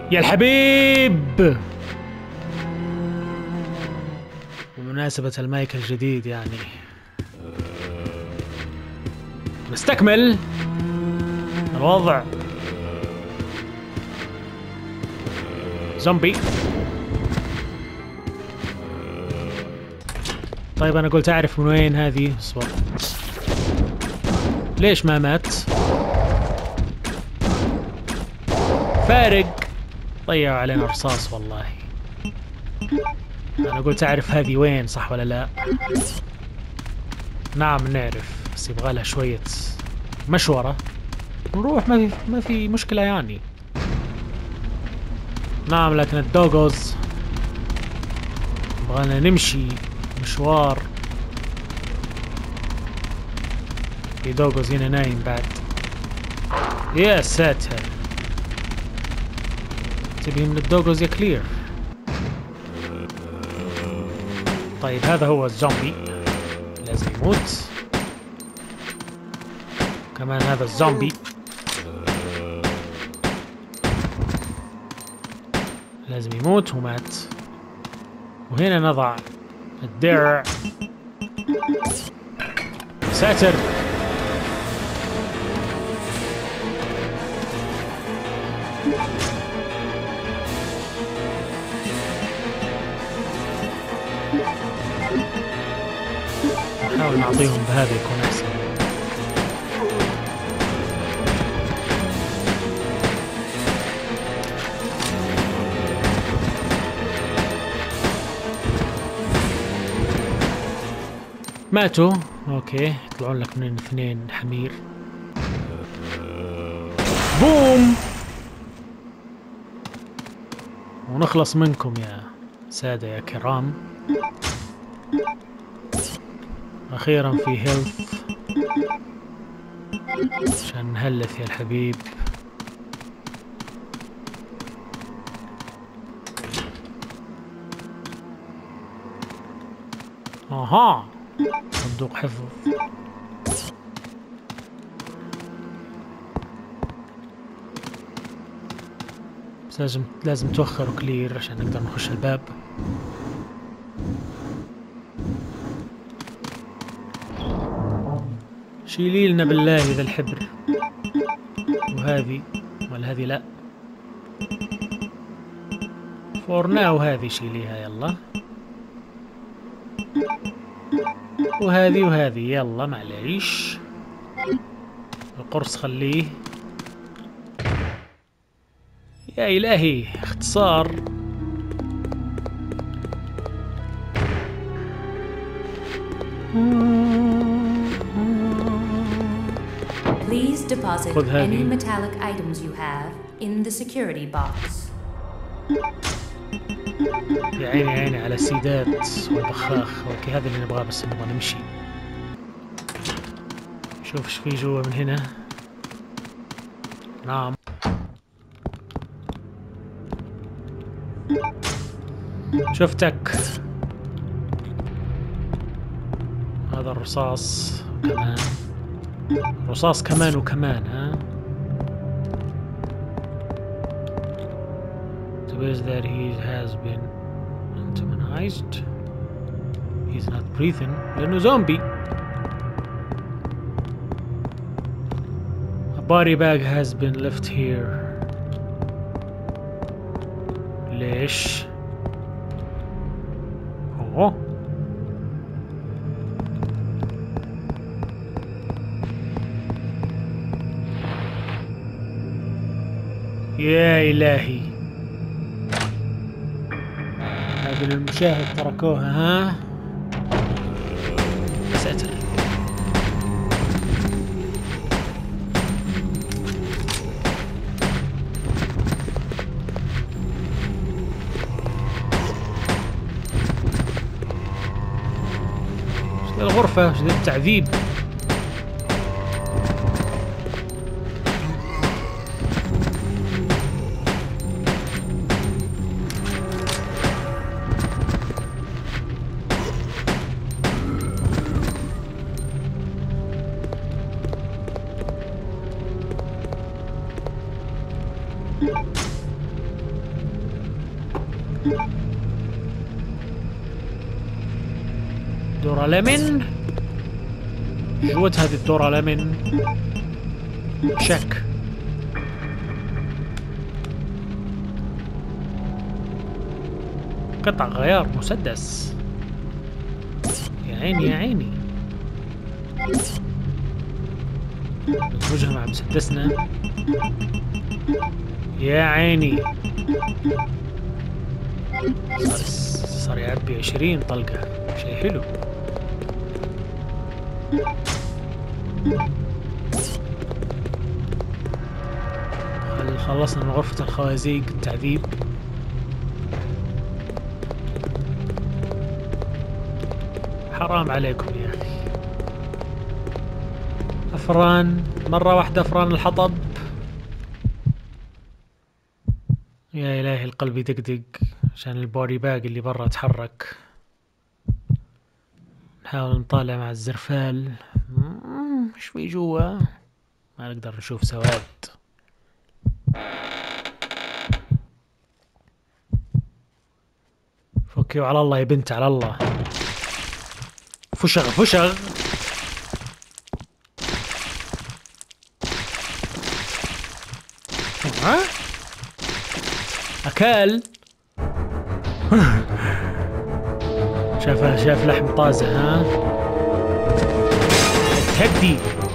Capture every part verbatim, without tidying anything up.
يا الحبيب. بمناسبة المايك الجديد يعني نستكمل الوضع. زومبي. طيب انا قلت اعرف من وين هذه. اصبر، ليش ما مات؟ فارق. ضيعوا علينا رصاص والله. انا قلت اعرف هذه وين، صح ولا لا؟ نعم نعرف، بس يبغى لها شوية مشورة. نروح، ما في ما في مشكلة يعني. نعم، لكن الدوغوز يبغانا نمشي مشوار. في دوغوز هنا نايم بعد. يا ساتر، تبي من الدوغوز يا كلير. طيب هذا هو الزومبي، لازم يموت. كمان هذا الزومبي لازم يموت ومات. وهنا نضع الدرع. ساتر. نحاول نعطيهم بهذا يكون احسن. ماتوا. اوكي، يطلعون لك من اثنين حمير. بوم، ونخلص منكم يا سادة يا كرام. اخيرا في هيلث عشان نهلث يا الحبيب. اها، صندوق حفظ. بس لازم لازم توخروا كلير عشان نقدر نخش الباب. شيلي لنا بالله ذا الحبر. وهذه، ولا هذه لا، فور ناو هذه شيليها يلا. وهذه وهذه يلا معليش. القرص خليه. يا إلهي اختصار. Please deposit خذ هذه. any metallic items you have in the security box. يا عيني يا عيني على السيدات والبخاخ. اوكي هذا اللي نبغاه، بس نبغى نمشي. شوف ايش في جوا من هنا. نعم، شفتك. هذا الرصاص كمان، رصاص كمان وكمان. ها Is that he has been antagonized. He's not breathing. لأنه زومبي. A body bag has been left here. ليش؟ أوه. يا إلهي، هذا للمشاهد تركوها. ها ساتر. ايش ذا الغرفة، ايش ذا التعذيب. دورة لمن. جوة هذه الدورة لمن. شك. قطع غيار مسدس. يا عيني يا عيني. نخرجها مع مسدسنا. يا عيني. صار صار يعبي عشرين طلقة، شيء حلو. خلصنا من غرفة الخوازيق التعذيب. حرام عليكم يا أخي. أفران مرة واحدة، أفران الحطب. يا إلهي القلب يدقدق عشان البودي باج اللي برا تحرك. نحاول نطالع مع الزرفال. ايش في جوا؟ ما نقدر نشوف سواد. فكي وعلى الله يا بنت، على الله. فشغ فشغ. ها؟ أكل. شاف شاف لحم طازة. ها؟ تهدي.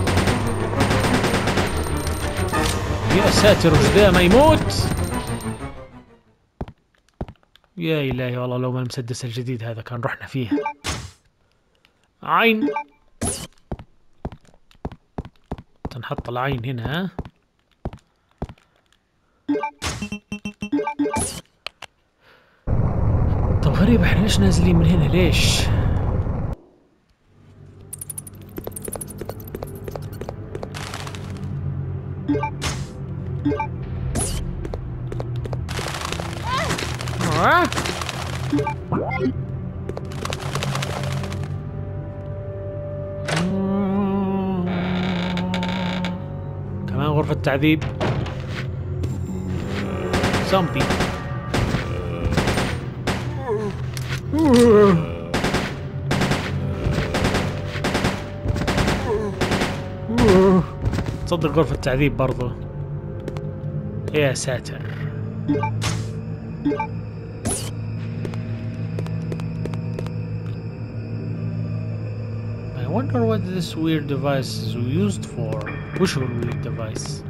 يا ساتر وش ذا، ما يموت. يا إلهي والله لو ما المسدس الجديد هذا كان رحنا فيها. عين. تنحط العين هنا. ها؟ طب غريب، احنا ليش نازلين من هنا؟ ليش؟ آه. كمان غرفة تعذيب. زومبي. تصدق غرفة تعذيب برضو. يا ساتر. I wonder what this weird device is used for. وش هو الweird device؟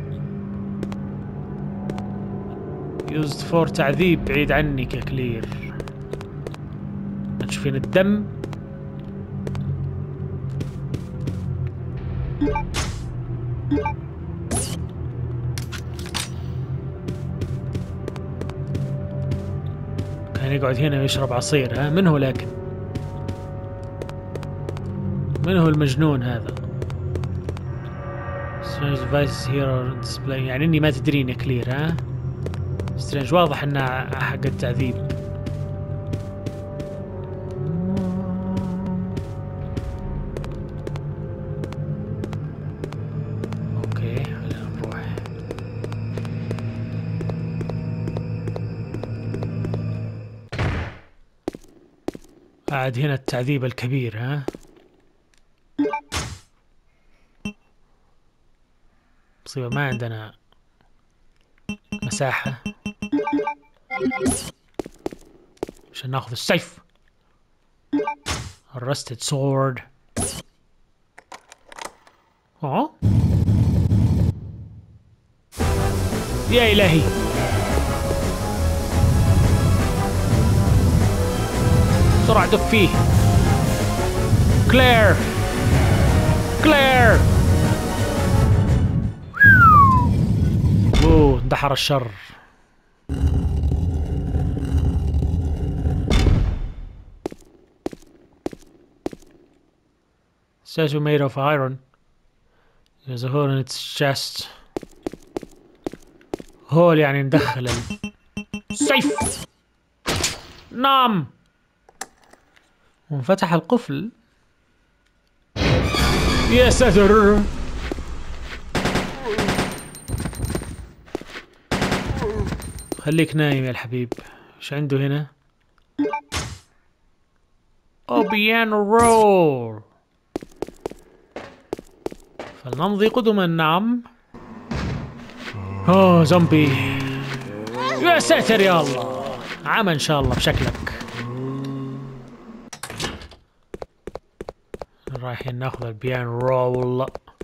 used for تعذيب. بعيد عنك يا كلير. تشوفين الدم. كان يقعد هنا ويشرب عصير. ها؟ من هو لكن؟ من هو المجنون هذا؟ strange devices here on display. يعني اني ما تدرين يا كلير. ها؟ strange واضح انها حق التعذيب. اوكي خلينا نروح. قاعد هنا التعذيب الكبير. ها؟ مصيبة ما عندنا مساحة عشان ناخذ السيف. rusted sword. اه يا إلهي. بسرعة دق فيه. كلير كلير. اوه اندحر الشر. Statue made of iron. There's a hole in its chest. هول يعني ندخل السيف. نعم. وانفتح القفل. يا ساتر. خليك نايم يا الحبيب. ايش عنده هنا؟ او بيانو رول. فلنمضي قدما. نعم. اوه زومبي. يا ساتر يا الله. عمى ان شاء الله بشكلك. رايحين ناخذ البيانو رول.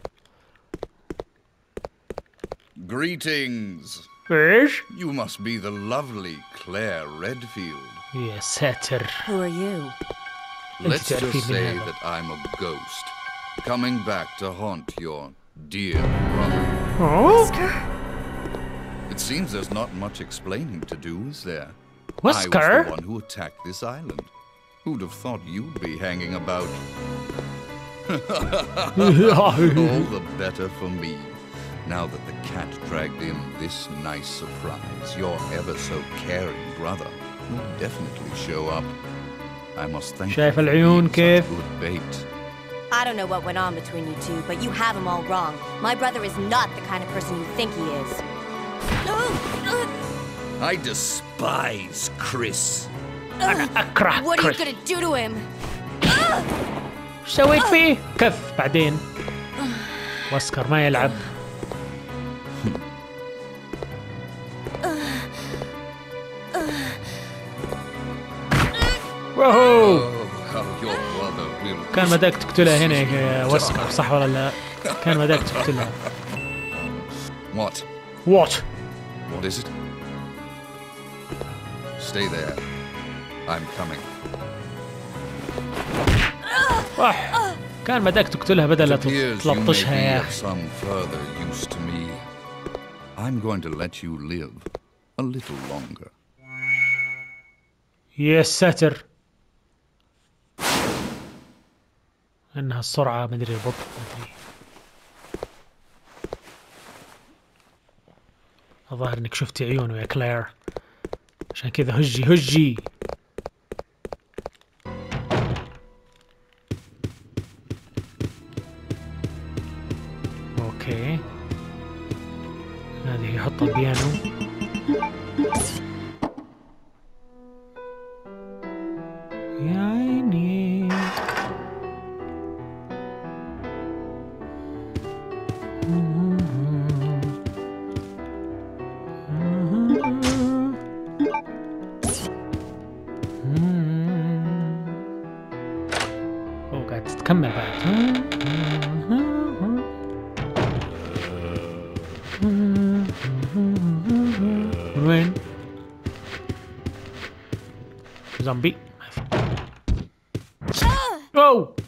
Greetings. ايش؟ You must be the lovely Claire Redfield. يا ساتر. Who are you? Let's تعرفين just من say هذا. that I'm a ghost, coming back to haunt your dear brother. Oh? It seems there's not much explaining to do, is there? Whisker? I was the one who attacked this island. Who'd have thought you'd be hanging about? All the better for me. Now that the cat dragged in this nice surprise, your ever so caring brother will definitely show up. I must thank you شايف for العيون being such كيف؟ good bait. I don't know what went on between you two, but you have him all wrong. My brother is not the kind of person you think he is. I despise Chris. أنا أكره What are you كريس. gonna do to him? ايش سويت فيه؟ كف بعدين. واسكر ما يلعب. واهو. Oh, how your brother will. كان بدك تقتلها هنا يا واسكر صح ولا لا؟ كان بدك تقتلها. What? وات؟ What is it? Stay there. I'm coming. وح. كان بدك تقتلها بدل لا It appears you may تلطشها be يا of أخي. some further use to me. I'm going to let you live a little longer. يا ساتر. انها السرعة مدري البطء مدري. الظاهر انك شفتي عيونه يا كلير. عشان كذا هجي هجي. اوكي. هذه يحط البيانو. يا عيني. اوه قاعد تتكمل بعد. من وين؟ زومبي. اوه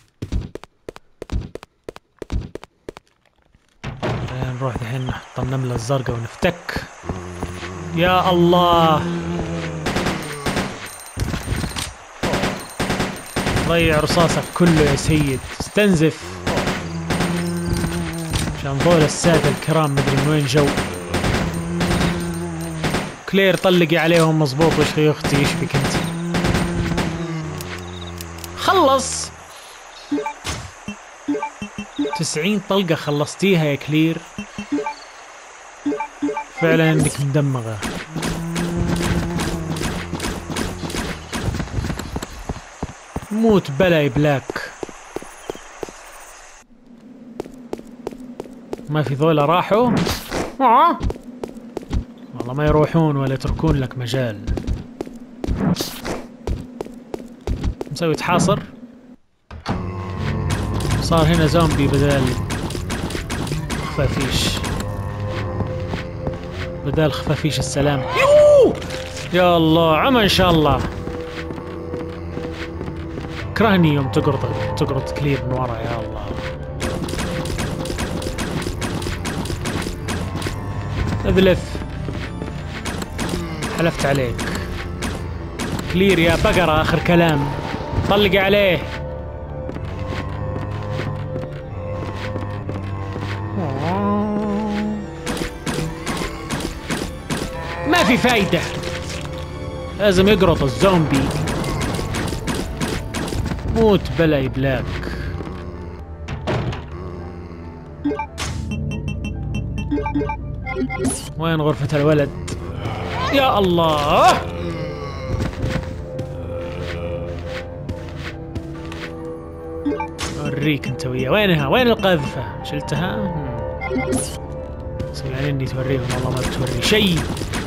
خلينا نروح الحين نحط النملة الزرقاء ونفتك. يا الله. ضيع رصاصك كله يا سيد. استنزف. عشان ذول السادة الكرام مدري من وين جو. كلير طلقي عليهم مظبوط. وش يا اختي ايش بك انت؟ خلص. تسعين طلقة خلصتيها يا كلير. فعلا انك مدمغة. موت بلا بلاك. ما في ذولا راحوا. آه. والله ما يروحون ولا يتركون لك مجال. مسوي تحاصر. صار هنا زومبي بدل خفافيش. بدل خفافيش السلام. يوه يا الله عمى ان شاء الله. كرهني يوم تقرط تقرط كلير من ورا يا الله. اذلف. حلفت عليك كلير يا بقرة. اخر كلام. طلق عليه. ما في فايدة. لازم يقرط الزومبي. موت بلا يبلاك. وين غرفة الولد؟ يا الله. اوريك انت وياه. وينها؟ وين القذفة؟ شلتها؟ سوي يعني اني توريهم، والله ما بتوري شيء.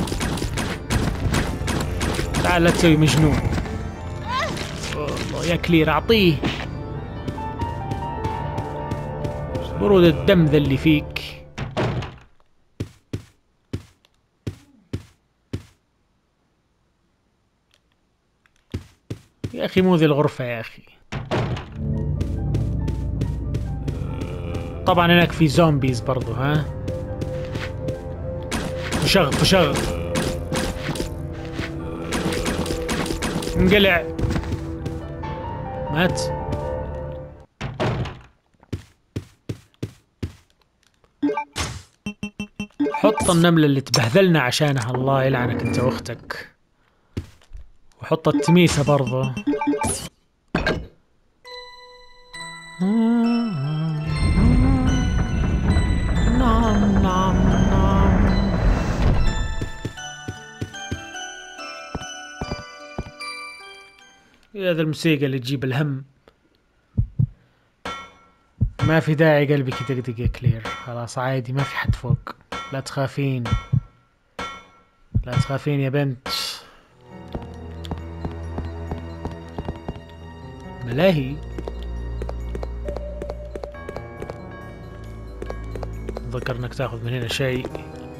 تعال لا تسوي مجنون. والله يا كلير اعطيه. برود الدم ذا اللي فيك. يا اخي مو ذي الغرفة يا اخي. طبعا هناك في زومبيز برضو. ها فشغ فشغ انقلع. مات. حط النملة اللي تبهذلنا عشانها، الله يلعنك انت واختك. وحط التميسة برضو. نعم نعم نعم. هذا الموسيقى اللي تجيب الهم. ما في داعي قلبك يدقدق يا كلير، خلاص عادي، ما في حد فوق. لا تخافين، لا تخافين يا بنت. ملاهي. ذكر انك تاخذ من هنا شيء.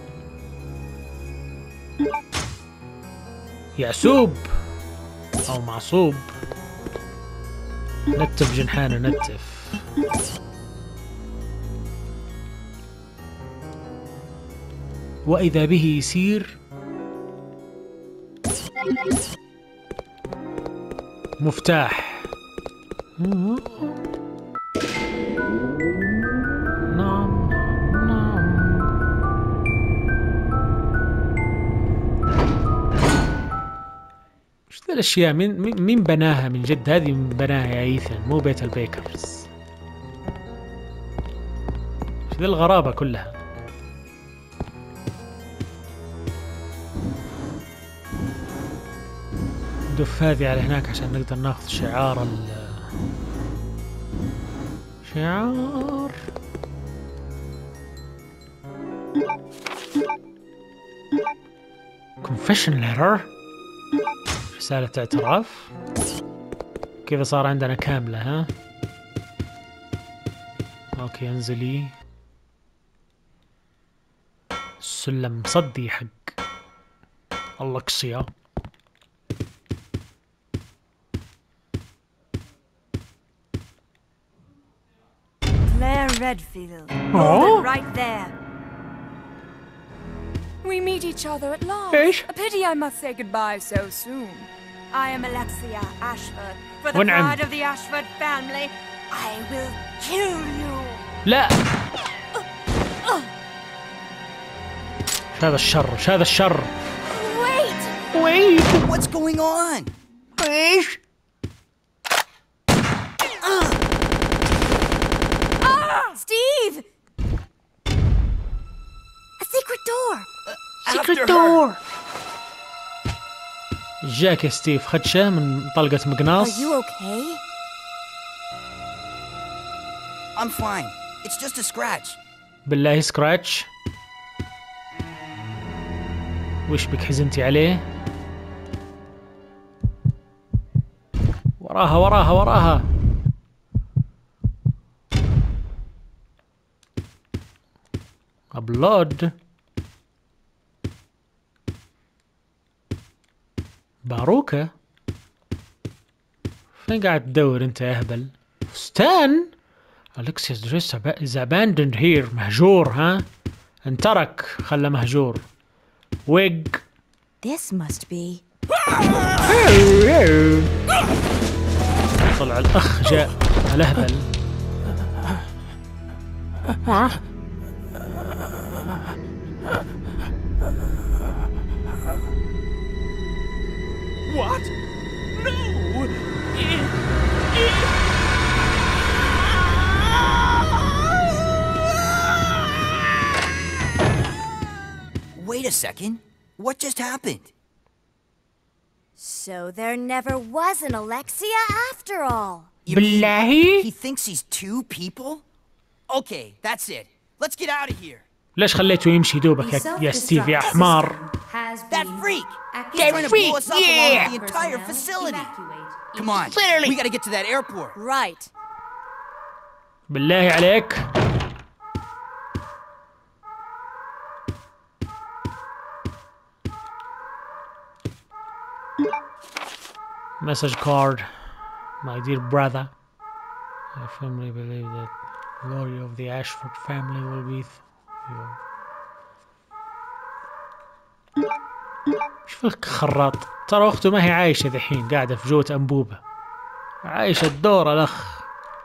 يعسوب او معصوب. نتف جنحانه نتف. واذا به يسير مفتاح. نعم نعم نعم. وش ذا الاشياء؟ مين مين بناها من جد؟ هذه من بناها يا ايثن، مو بيت البيكرز. وش ذا الغرابة كلها؟ دف هذه على هناك عشان نقدر ناخذ شعار ال شعار. confession letter، رسالة اعتراف. كذا صار عندنا كاملة. ها اوكي انزلي. السلم مصدي حق اللقصية. Claire Redfield. Hold it right there. We meet each other at last. ايش؟ A pity I must say goodbye so soon. I am Alexia Ashford. For the ونعم. pride of the Ashford family, I will kill you. لا. شو هذا الشر؟ شو هذا الشر؟ Wait! ويت. What's going on? ايش؟ Steve! A secret door. سيكريت دور. جاك يا ستيف خدشه من طلقة Are مقناص. you okay? I'm fine. It's just a scratch. بالله سكراتش. وش بك حزنتي عليه؟ وراها وراها وراها. ابلود. باروكة. فين قاعد تدور انت يا اهبل؟ فستان؟ Alexia's dress is abandoned here. مهجور. ها انترك، خلى مهجور. ويج. This must be. طلع الاخ جاء الاهبل. What? No! Wait a second. What just happened? So there never was an Alexia after all. You mean بالله؟ he thinks he's two people? Okay, that's it. Let's get out of here. ليش خليته يمشي دوبك The يا, يا ستيف يا self-destruct حمار؟ system has That been freak! activated. He's trying to blow us up along Yeah. with the entire Personnel, facility. evacuate Come on, immediately. we gotta get to that airport. Right. بالله عليك. Message card. My dear brother, I firmly believe that the glory of the Ashford family will be with you. ايش فيك خراط؟ ترى اخته ما هي عايشة ذحين، قاعدة في جوة انبوبة. عايشة الدور الاخ.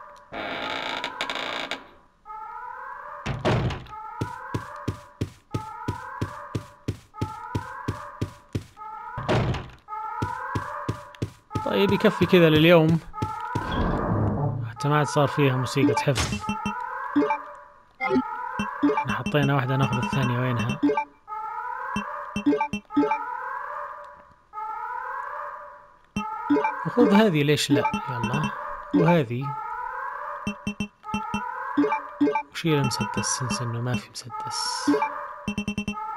طيب يكفي كذا لليوم، حتى ما عاد صار فيها موسيقى حفظ. احنا حطينا واحدة ناخذ الثانية وينها؟ وخذ هذه ليش لا؟ يلا وهذه وشيل المسدس، ننسى انه ما في مسدس.